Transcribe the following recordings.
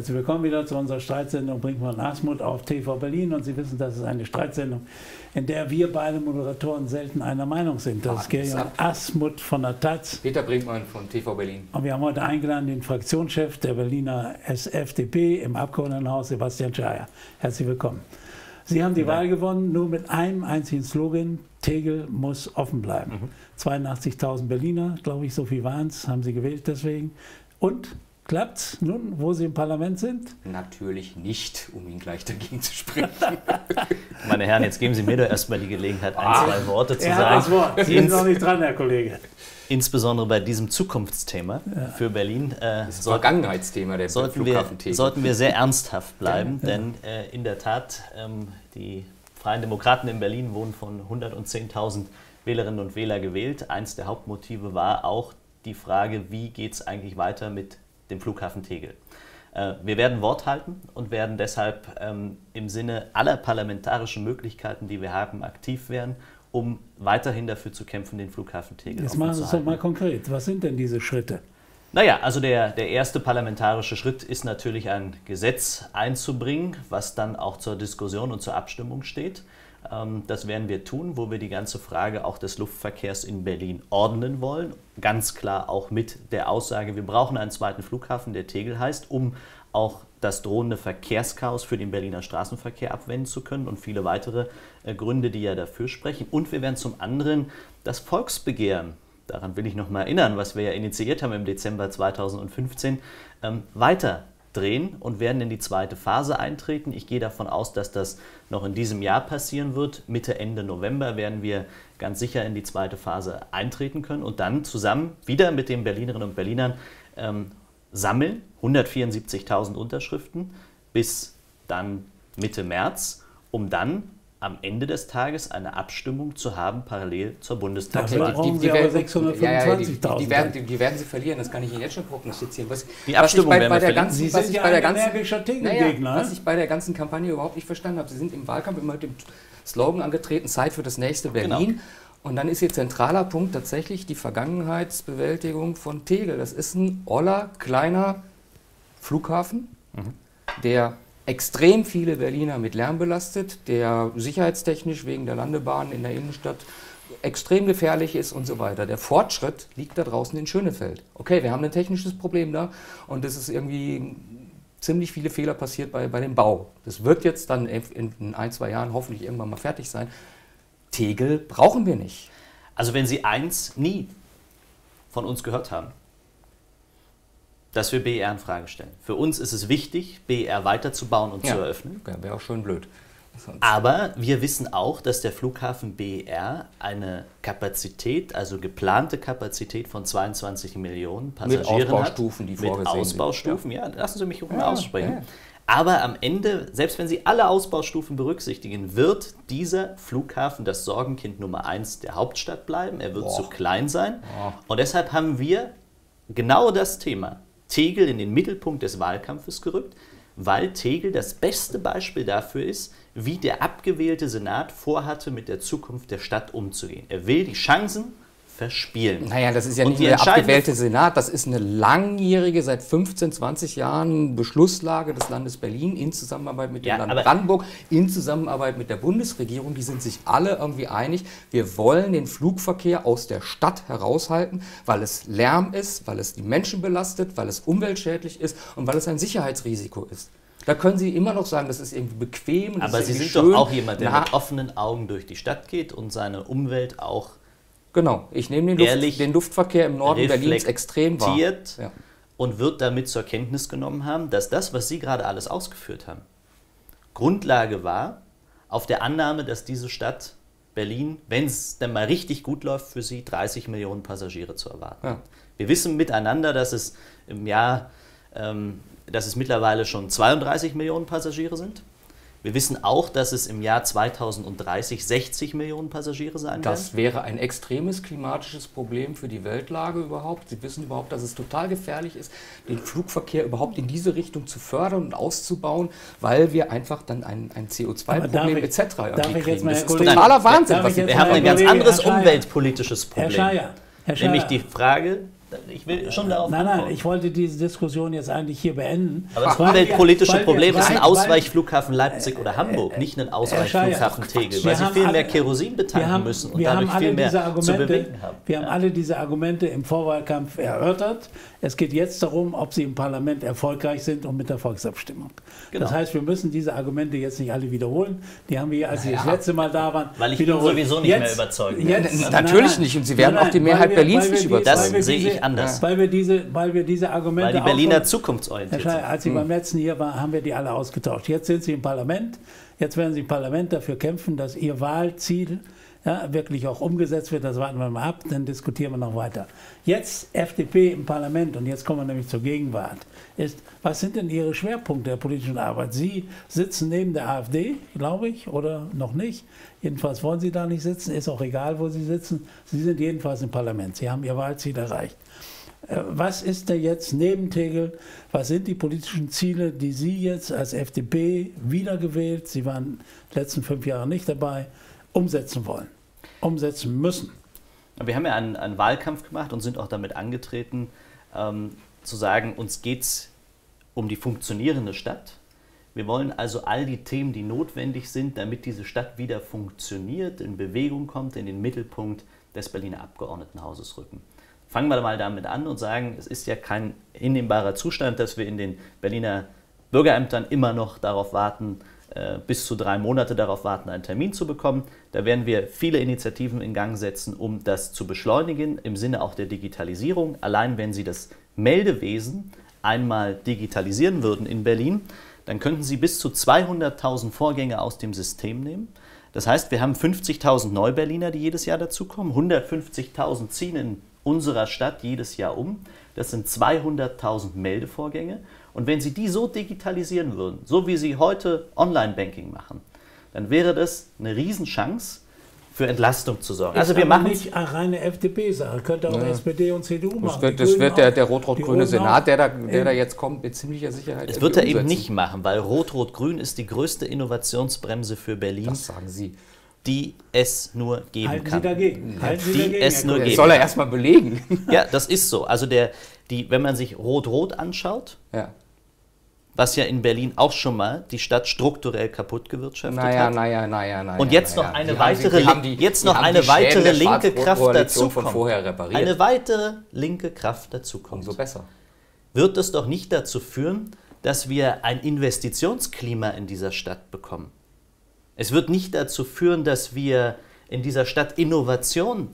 Herzlich willkommen wieder zu unserer Streitsendung Brinkmann Asmuth auf TV Berlin. Und Sie wissen, das ist eine Streitsendung, in der wir beide Moderatoren selten einer Meinung sind. Das ist Gerion Asmuth von der Taz. Peter Brinkmann von TV Berlin. Und wir haben heute eingeladen den Fraktionschef der Berliner FDP im Abgeordnetenhaus, Sebastian Schaier. Herzlich willkommen. Sie haben die Wahl gewonnen, nur mit einem einzigen Slogan: Tegel muss offen bleiben. 82.000 Berliner, glaube ich, so viel waren es, haben Sie gewählt deswegen. Und klappt's nun, wo Sie im Parlament sind? Natürlich nicht, um Ihnen gleich dagegen zu sprechen. Meine Herren, jetzt geben Sie mir doch erstmal die Gelegenheit, zwei Worte zu sagen. Das Wort. Sie sind noch nicht dran, Herr Kollege. Insbesondere bei diesem Zukunftsthema für Berlin das Vergangenheitsthema der Flughafen Tegel. Sollten wir sehr ernsthaft bleiben, denn in der Tat, die Freien Demokraten in Berlin wurden von 110.000 Wählerinnen und Wählern gewählt. Eins der Hauptmotive war auch die Frage, wie geht es eigentlich weiter mit dem Flughafen Tegel. Wir werden Wort halten und werden deshalb im Sinne aller parlamentarischen Möglichkeiten, die wir haben, aktiv werden, um weiterhin dafür zu kämpfen, den Flughafen Tegel Jetzt machen Sie es doch mal konkret. Was sind denn diese Schritte? Naja, also der erste parlamentarische Schritt ist natürlich, ein Gesetz einzubringen, was dann auch zur Diskussion und zur Abstimmung steht. Das werden wir tun, wo wir die ganze Frage auch des Luftverkehrs in Berlin ordnen wollen. Ganz klar auch mit der Aussage, wir brauchen einen zweiten Flughafen, der Tegel heißt, um auch das drohende Verkehrschaos für den Berliner Straßenverkehr abwenden zu können und viele weitere Gründe, die ja dafür sprechen. Und wir werden zum anderen das Volksbegehren, daran will ich noch mal erinnern, was wir ja initiiert haben im Dezember 2015, weiterdrehen und werden in die zweite Phase eintreten. Ich gehe davon aus, dass das noch in diesem Jahr passieren wird. Mitte, Ende November werden wir ganz sicher in die zweite Phase eintreten können und dann zusammen wieder mit den Berlinerinnen und Berlinern sammeln, 174.000 Unterschriften bis dann Mitte März, um dann am Ende des Tages eine Abstimmung zu haben, parallel zur Bundestagswahl. Die werden sie verlieren, das kann ich Ihnen jetzt schon prognostizieren. Die Abstimmung werden wir verlieren. Sie sind ja ein energischer Tegel-Gegner. Was ich bei der ganzen Kampagne überhaupt nicht verstanden habe, Sie sind im Wahlkampf immer mit dem Slogan angetreten, Zeit für das nächste Berlin. Genau. Und dann ist Ihr zentraler Punkt tatsächlich die Vergangenheitsbewältigung von Tegel. Das ist ein oller, kleiner Flughafen, der extrem viele Berliner mit Lärm belastet, der sicherheitstechnisch wegen der Landebahn in der Innenstadt extrem gefährlich ist und so weiter. Der Fortschritt liegt da draußen in Schönefeld. Okay, wir haben ein technisches Problem da und es ist irgendwie ziemlich viele Fehler passiert bei dem Bau. Das wird jetzt dann in 1-2 Jahren hoffentlich irgendwann mal fertig sein. Tegel brauchen wir nicht. Also wenn Sie eins nie von uns gehört haben, dass wir BER in Frage stellen. Für uns ist es wichtig, BER weiterzubauen und zu eröffnen. Ja, wäre auch schon blöd. Aber wir wissen auch, dass der Flughafen BER eine Kapazität, also geplante Kapazität von 22 Millionen Passagieren mit Ausbaustufen, die vorgesehen sind. Mit Ausbaustufen, ja, lassen Sie mich mal aussprechen. Ja. Aber am Ende, selbst wenn Sie alle Ausbaustufen berücksichtigen, wird dieser Flughafen das Sorgenkind Nummer 1 der Hauptstadt bleiben. Er wird zu klein sein. Und deshalb haben wir genau das Thema Tegel in den Mittelpunkt des Wahlkampfes gerückt, weil Tegel das beste Beispiel dafür ist, wie der abgewählte Senat vorhatte, mit der Zukunft der Stadt umzugehen. Er will die Chancen verspielen. Naja, das ist ja nicht nur der abgewählte Senat, das ist eine langjährige, seit 15, 20 Jahren Beschlusslage des Landes Berlin in Zusammenarbeit mit dem Land Brandenburg, in Zusammenarbeit mit der Bundesregierung. Die sind sich alle irgendwie einig, wir wollen den Flugverkehr aus der Stadt heraushalten, weil es Lärm ist, weil es die Menschen belastet, weil es umweltschädlich ist und weil es ein Sicherheitsrisiko ist. Da können Sie immer noch sagen, das ist irgendwie bequem. Aber Sie sind doch auch jemand, der mit offenen Augen durch die Stadt geht und seine Umwelt auch genau, ich nehme den Luftverkehr im Norden Berlins extrem wahr. Und wird damit zur Kenntnis genommen haben, dass das, was Sie gerade alles ausgeführt haben, Grundlage war auf der Annahme, dass diese Stadt Berlin, wenn es dann mal richtig gut läuft für Sie, 30 Millionen Passagiere zu erwarten. Ja. Wir wissen miteinander, dass es im Jahr, dass es mittlerweile schon 32 Millionen Passagiere sind. Wir wissen auch, dass es im Jahr 2030 60 Millionen Passagiere sein werden. Das wäre ein extremes klimatisches Problem für die Weltlage überhaupt. Sie wissen überhaupt, dass es total gefährlich ist, den Flugverkehr überhaupt in diese Richtung zu fördern und auszubauen, weil wir einfach dann ein CO2-Problem etc. kriegen. Das ist totaler Wahnsinn. Wir haben ein ganz anderes umweltpolitisches Problem. Nämlich die Frage, Ich will schon darauf Nein, ich wollte diese Diskussion jetzt eigentlich hier beenden. Aber das umweltpolitische Problem ist ein Ausweichflughafen Leipzig oder Hamburg, nicht ein Ausweichflughafen Tegel, weil sie viel mehr Kerosin betanken müssen und dadurch viel mehr zu bewegen haben. Wir haben alle diese Argumente im Vorwahlkampf erörtert. Es geht jetzt darum, ob sie im Parlament erfolgreich sind und mit der Volksabstimmung. Genau. Das heißt, wir müssen diese Argumente jetzt nicht alle wiederholen. Die haben wir, als sie das letzte Mal da waren, weil ich ihn sowieso nicht mehr überzeugen kann. Natürlich nicht. Und Sie werden auch die Mehrheit Berlins nicht überzeugen. Das sehe ich anders. Weil wir diese Argumente... Weil die Berliner zukunftsorientiert sind. Als Sie beim letzten hier waren, haben wir die alle ausgetauscht. Jetzt sind Sie im Parlament. Jetzt werden Sie im Parlament dafür kämpfen, dass Ihr Wahlziel wirklich auch umgesetzt wird. Das warten wir mal ab, dann diskutieren wir noch weiter. Jetzt FDP im Parlament, und jetzt kommen wir nämlich zur Gegenwart, ist, was sind denn Ihre Schwerpunkte der politischen Arbeit? Sie sitzen neben der AfD, glaube ich, oder noch nicht. Jedenfalls wollen Sie da nicht sitzen, ist auch egal, wo Sie sitzen. Sie sind jedenfalls im Parlament. Sie haben Ihr Wahlziel erreicht. Was ist da jetzt neben Tegel? Was sind die politischen Ziele, die Sie jetzt als FDP wiedergewählt, Sie waren die letzten 5 Jahre nicht dabei, umsetzen wollen, umsetzen müssen? Wir haben ja einen Wahlkampf gemacht und sind auch damit angetreten, zu sagen, uns geht es um die funktionierende Stadt. Wir wollen also all die Themen, die notwendig sind, damit diese Stadt wieder funktioniert, in Bewegung kommt, in den Mittelpunkt des Berliner Abgeordnetenhauses rücken. Fangen wir mal damit an und sagen, es ist ja kein hinnehmbarer Zustand, dass wir in den Berliner Bürgerämtern immer noch darauf warten, bis zu 3 Monate darauf warten, einen Termin zu bekommen. Da werden wir viele Initiativen in Gang setzen, um das zu beschleunigen, im Sinne auch der Digitalisierung. Allein wenn Sie das Meldewesen einmal digitalisieren würden in Berlin, dann könnten Sie bis zu 200.000 Vorgänge aus dem System nehmen. Das heißt, wir haben 50.000 Neuberliner, die jedes Jahr dazukommen. 150.000 ziehen in unserer Stadt jedes Jahr um. Das sind 200.000 Meldevorgänge. Und wenn Sie die so digitalisieren würden, so wie Sie heute Online-Banking machen, dann wäre das eine Riesenchance, für Entlastung zu sorgen. Also wir machen nicht eine reine FDP-Sache, könnte auch SPD und CDU machen. Das wird der rot-rot-grüne Senat, der da jetzt kommt, mit ziemlicher Sicherheit. Das wird er eben nicht machen, weil Rot-Rot-Grün ist die größte Innovationsbremse für Berlin. Das sagen Sie. Die es nur geben kann. Halten Sie dagegen. Es nur geben. Das soll er erstmal belegen. Ja, das ist so. Also wenn man sich Rot-Rot anschaut, was ja in Berlin auch schon mal die Stadt strukturell kaputt gewirtschaftet hat. Naja. Und jetzt noch eine weitere linke Kraft dazukommt. Eine weitere linke Kraft dazukommt. Umso besser. Wird es doch nicht dazu führen, dass wir ein Investitionsklima in dieser Stadt bekommen. Es wird nicht dazu führen, dass wir in dieser Stadt Innovation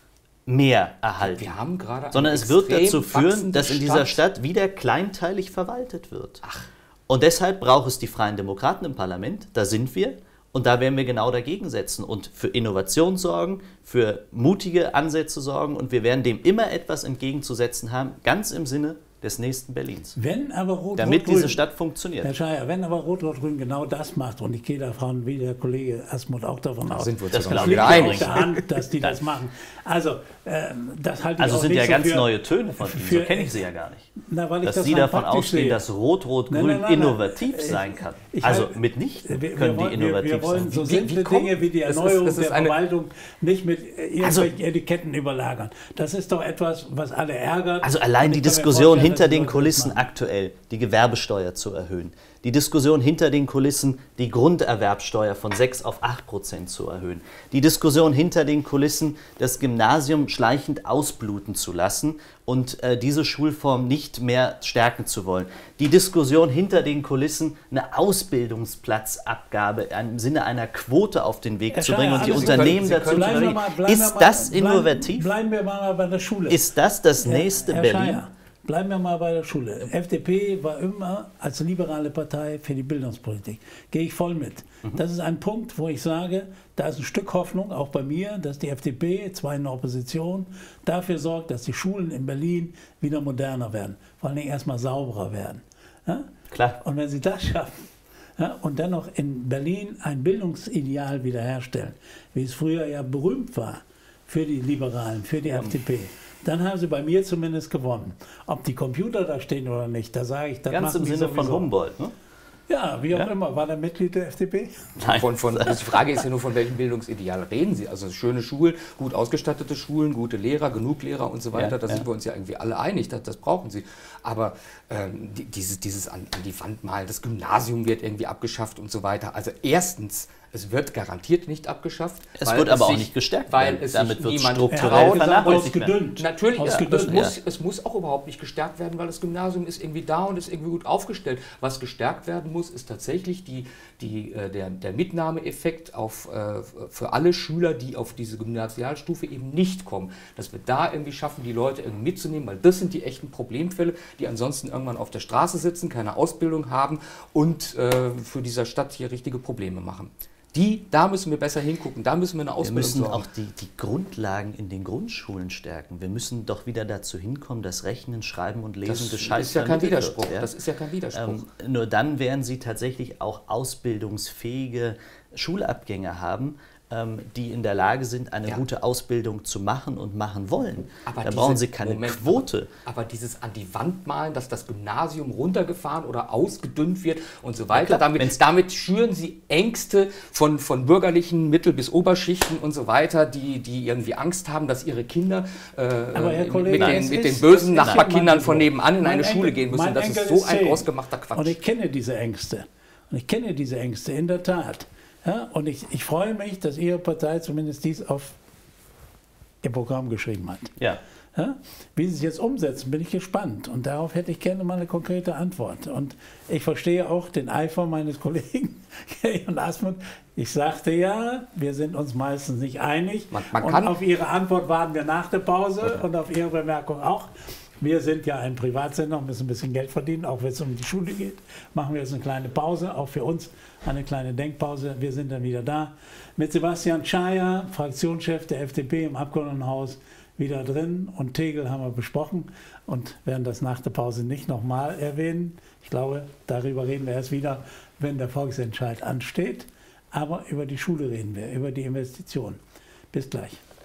mehr erhalten, wir haben gerade sondern es wird dazu führen, dass in dieser Stadt wieder kleinteilig verwaltet wird. Und deshalb braucht es die Freien Demokraten im Parlament, da sind wir, und da werden wir genau dagegen setzen und für Innovation sorgen, für mutige Ansätze sorgen, und wir werden dem immer etwas entgegenzusetzen haben, ganz im Sinne des nächsten Berlins. Wenn aber Rot-Rot-Grün, damit diese Stadt funktioniert. Herr Schaier, wenn aber Rot-Rot-Grün genau das macht, und ich gehe davon, wie der Kollege Asmuth auch davon aus, sind wir das liegt ja auf der Hand, dass die das machen. Also, das halte ich also auch sind nicht ja so ganz für, neue Töne von Ihnen, so kenne ich sie ja gar nicht. Na, weil ich dass Sie davon ausgehen, dass Rot-Rot-Grün innovativ sein kann. Also mitnichten können die innovativ sein. Wir wollen so simple wie Dinge wie die Erneuerung der Verwaltung nicht mit irgendwelchen Etiketten überlagern. Das ist doch etwas, was alle ärgert. Also allein die Diskussion hinter den Kulissen aktuell, die Gewerbesteuer zu erhöhen, die Diskussion hinter den Kulissen, die Grunderwerbsteuer von 6 auf 8% zu erhöhen, die Diskussion hinter den Kulissen, das Gymnasium schleichend ausbluten zu lassen und diese Schulform nicht mehr stärken zu wollen, die Diskussion hinter den Kulissen, eine Ausbildungsplatzabgabe im Sinne einer Quote auf den Weg zu bringen und die Unternehmen dazu zu bringen. Ist das innovativ? Bleiben wir mal bei der Schule. Ist das das nächste Herr Berlin? Schaier, bleiben wir mal bei der Schule. FDP war immer als liberale Partei für die Bildungspolitik. Gehe ich voll mit. Das ist ein Punkt, wo ich sage, da ist ein Stück Hoffnung, auch bei mir, dass die FDP, zwar in der Opposition, dafür sorgt, dass die Schulen in Berlin wieder moderner werden. Vor allem erstmal sauberer werden. Ja? Klar. Und wenn sie das schaffen, und dann noch in Berlin ein Bildungsideal wiederherstellen, wie es früher ja berühmt war für die Liberalen, für die FDP, dann haben sie bei mir zumindest gewonnen. Ob die Computer da stehen oder nicht, da sage ich, das ganz im Sinne von Humboldt, ne? Ja, wie auch immer. War der Mitglied der FDP? Nein. Die Frage ist ja nur, von welchem Bildungsideal reden Sie? Also schöne Schulen, gut ausgestattete Schulen, gute Lehrer, genug Lehrer und so weiter. Da sind wir uns ja irgendwie alle einig, das brauchen Sie. Aber dieses an die Wand malen, das Gymnasium wird irgendwie abgeschafft und so weiter. Also erstens, es wird garantiert nicht abgeschafft. Es wird aber auch nicht gestärkt, weil es damit wird niemand strukturell vernachlässigt ausgedünnt. Natürlich, Ausgedünnt. es muss auch überhaupt nicht gestärkt werden, weil das Gymnasium ist irgendwie da und ist irgendwie gut aufgestellt. Was gestärkt werden muss, ist tatsächlich der Mitnahmeeffekt für alle Schüler, die auf diese Gymnasialstufe eben nicht kommen. Dass wir da irgendwie schaffen, die Leute irgendwie mitzunehmen, weil das sind die echten Problemfälle, die ansonsten irgendwann auf der Straße sitzen, keine Ausbildung haben und für dieser Stadt hier richtige Probleme machen. Da müssen wir besser hingucken, da müssen wir eine Ausbildung sorgen. Wir sorgen. müssen auch die Grundlagen in den Grundschulen stärken. Wir müssen doch wieder dazu hinkommen, dass Rechnen, Schreiben und Lesen gescheit ist ja kein Widerspruch. wird, ja? Das ist ja kein Widerspruch. Nur dann werden Sie tatsächlich auch ausbildungsfähige Schulabgänger haben, die in der Lage sind, eine gute Ausbildung zu machen und machen wollen. Aber da brauchen Sie keine Quote. Aber dieses an die Wand malen, dass das Gymnasium runtergefahren oder ausgedünnt wird und so weiter, damit schüren Sie Ängste von bürgerlichen Mittel- bis Oberschichten und so weiter, die irgendwie Angst haben, dass ihre Kinder mit den bösen Nachbarkindern von nebenan in eine Schule gehen müssen. Das ist so ein ausgemachter Quatsch. Und ich kenne diese Ängste. In der Tat. Ja, und ich freue mich, dass Ihre Partei zumindest dies auf ihr Programm geschrieben hat. Ja. Ja, wie Sie es jetzt umsetzen, bin ich gespannt. Und darauf hätte ich gerne mal eine konkrete Antwort. Und ich verstehe auch den Eifer meines Kollegen und Asmund. Ich sagte ja, wir sind uns meistens nicht einig. Und auf Ihre Antwort warten wir nach der Pause und auf Ihre Bemerkung auch. Wir sind ja ein Privatsender und müssen ein bisschen Geld verdienen, auch wenn es um die Schule geht. Machen wir jetzt eine kleine Pause, auch für uns eine kleine Denkpause. Wir sind dann wieder da mit Sebastian Czaja, Fraktionschef der FDP im Abgeordnetenhaus, wieder drin. Und Tegel haben wir besprochen und werden das nach der Pause nicht nochmal erwähnen. Ich glaube, darüber reden wir erst wieder, wenn der Volksentscheid ansteht. Aber über die Schule reden wir, über die Investitionen. Bis gleich.